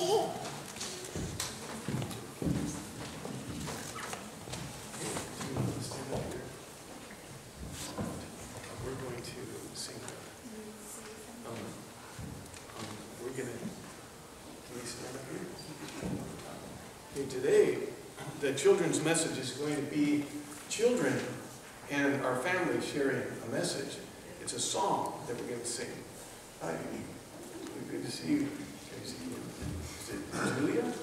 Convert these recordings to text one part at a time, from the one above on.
Today, the children's message is going to be children and our family sharing a message. It's a song that we're going to sing. Hi, good to see you. Good to see you. Is it Julia?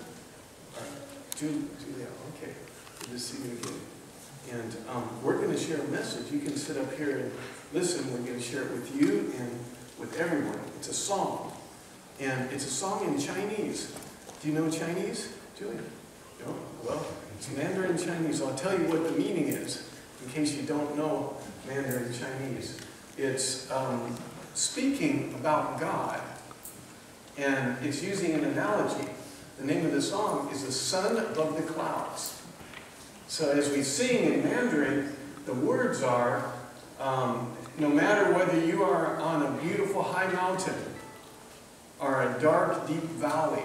Julia, okay. Good to see you again. And we're going to share a message. You can sit up here and listen. We're going to share it with you and with everyone. It's a song. And it's a song in Chinese. Do you know Chinese, Julia? No? Well, it's Mandarin Chinese. I'll tell you what the meaning is, in case you don't know Mandarin Chinese. It's speaking about God, and it's using an analogy. The name of the song is The Sun Above the Clouds. So as we sing in Mandarin, the words are, no matter whether you are on a beautiful high mountain or a dark, deep valley,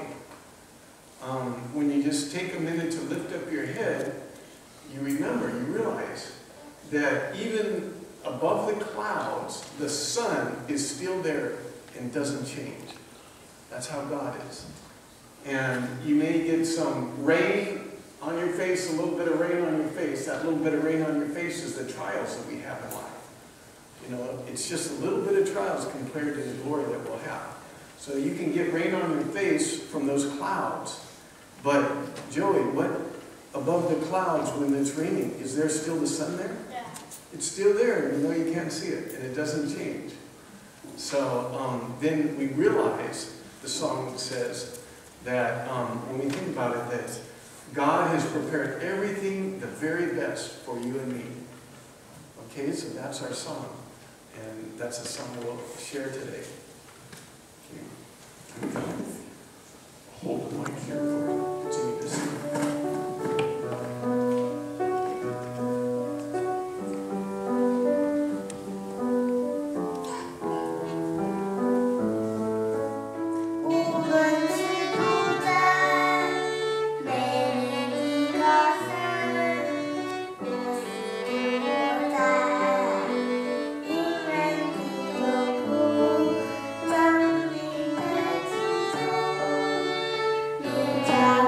when you just take a minute to lift up your head, you remember, you realize that even above the clouds, the sun is still there and doesn't change. That's how God is. And you may get some rain on your face, a little bit of rain on your face. That little bit of rain on your face is the trials that we have in life. You know, it's just a little bit of trials compared to the glory that we'll have. So you can get rain on your face from those clouds. But, Joey, what above the clouds when it's raining, is there still the sun there? Yeah. It's still there, even though you can't see it, and it doesn't change. So then we realize, the song says, that when we think about it, that God has prepared everything the very best for you and me. Okay, so that's our song. And that's a song we'll share today. I'm going to hold the mic here for you. Continue to sing. Yeah.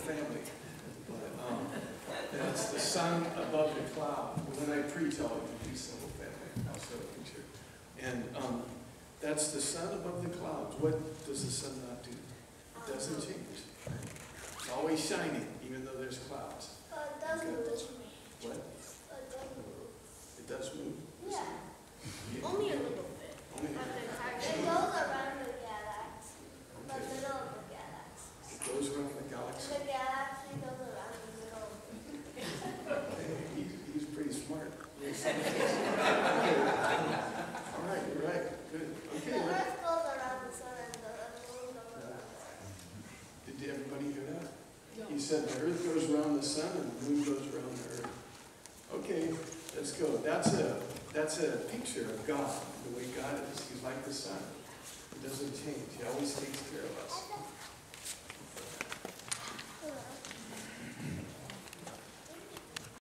family. But that's the sun above the cloud. When I preach, I'll introduce single family. I'll show a picture. And that's the sun above the clouds. What does the sun not do? It doesn't change. It's always shining, even though there's clouds. It does move. What? It does move. It does move? Yeah. Yeah. Only a little bit. Only- It goes around the galaxy. The Okay. middle of the galaxy. It goes around the galaxy. The galaxy goes around the middle of the He's pretty smart. All right, you're right. Good. The Okay. well, Earth goes around the sun and the moon goes around the Earth. Did everybody hear that? He said the earth goes around the sun and the moon goes around the earth. Okay, let's go. That's a picture of God, the way God is. He's like the sun. He doesn't change. He always takes care of us.